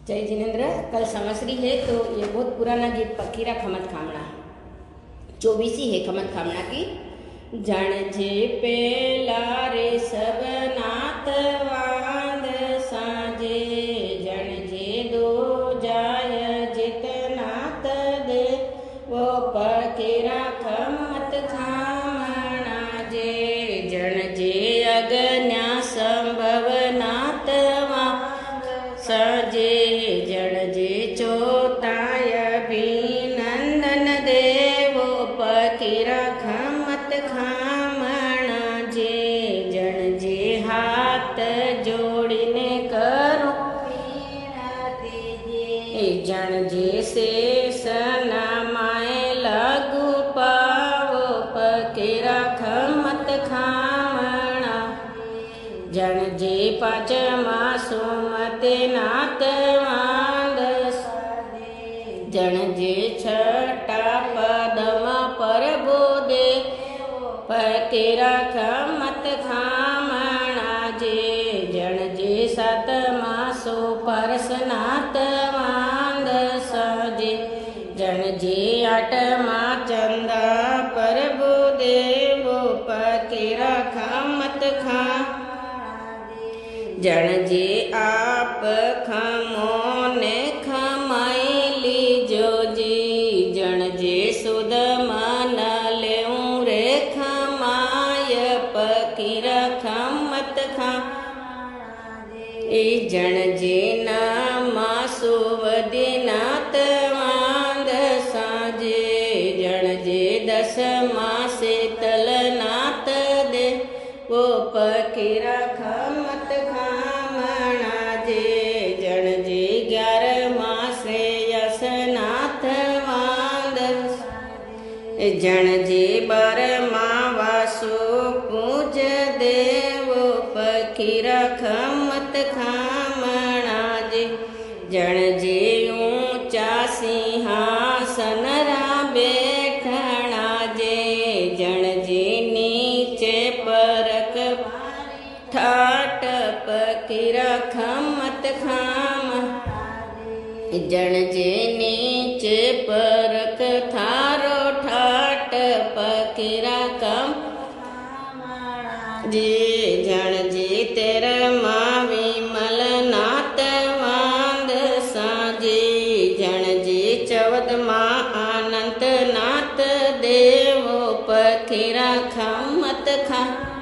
जय जिनेन्द्र। कल समश्री है तो ये बहुत पुराना गीत फकीरा खमत खामणा 24 है खमत खामणा की। जण जे पेला रे सब नात वांद साजे, जण जे दो जाय जित नात दे, वो फकीरा खमत खामणा जे। जण जे अगन्या संभव नात साजे, जण जे चोताय अभिनंदन देवो फकीरा खमत खामणा जे। जण जे हाथ जोड़ीने करो विनती जे, जण जे शेष नमाए लागू पावो फकीरा खमत खामणा। जण जे पांचमा सुमते नात वांद, जण जे छठा पदम प्रभु दे, फकीरा खमत खामणा जे। जण जे सातमा सुपरस नात वांद साजे, जण जे आठमा चंदा प्रभु देवो फकीरा खमत खा। जण जे आप खमो ने खमाई लीजो जी, जण जे सुध मन लेऊं रे खमाय फकीरा खमत खा। जण जे नामा सुवदी नात वांद साजे, जण जे दसमा शीतल नात दे, वो फकीरा खमत खामणा जे। जण जे 11मा श्रेयस नाथ वांद, जण जे 12मा वासु पूज देवो फकीरा खमत खामणा जे। जण जे ऊंचा सिंहासन रा बैठणा जे, जण जे नीचे परक ठाट फकीरा खमत खाम। जण जे नीचे परक थारो ठाट फकीरा कम जे। जण जे 13मा विमल नात वांद साजे, जण जे 14मा अनंत नाथ देवो फकीरा खमत खा।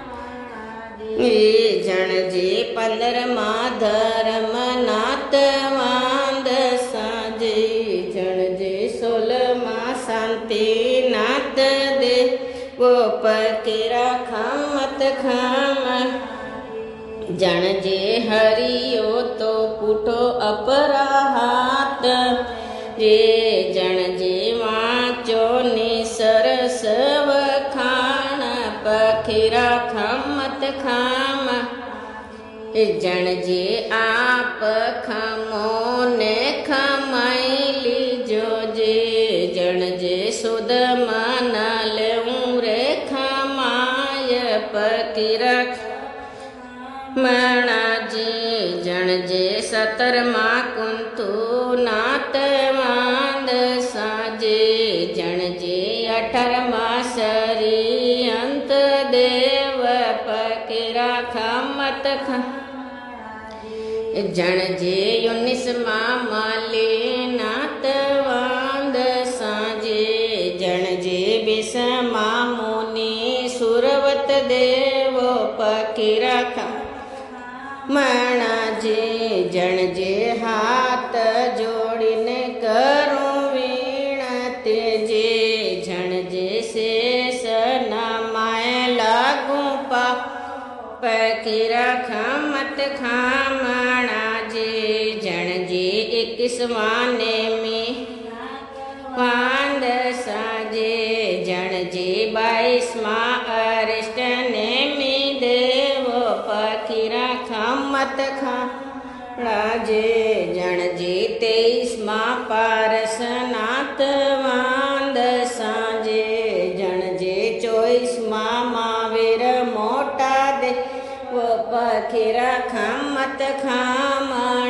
जण जे 15मा धर्म नाथ वांद साजे, जण जे 16मा शांति नाथ दे, वो फकीरा खमत खाम। जण जे हरियो तो पुठो अपरा हाथ जे, जण जे वाचो निसर सब खान फकीरा खमत खाम। जण जे आप खमो ने खमाई लीजो जे, जण जे सुध मन लेऊं रे खमाय फकीरा मणा जे। जण जे 17मा कुंतु नात वांद साजे, जण जे 18मा सरी अंत देव फकीरा खमत खा। जण जे 19मा माली नात वांद साजे, जण जे 20मा मुनि सुरवत देवो फकीरा खा मणा जे। जण जे हाथ जोड़ीने करूं विनती जे, जण जे शेष नमाए लागू पा फकीरा खमत खामणा जे। जण जे 21मा नेमी वांद साजे, जण जे 22मा अरिष्ट नेमी देवो फकीरा खमत खामणा जे। जण जे 23मा पारस नाथ वांद साजे, जण जे 24मा महावीर मोटा दे, वो फकीरा खमत खामणा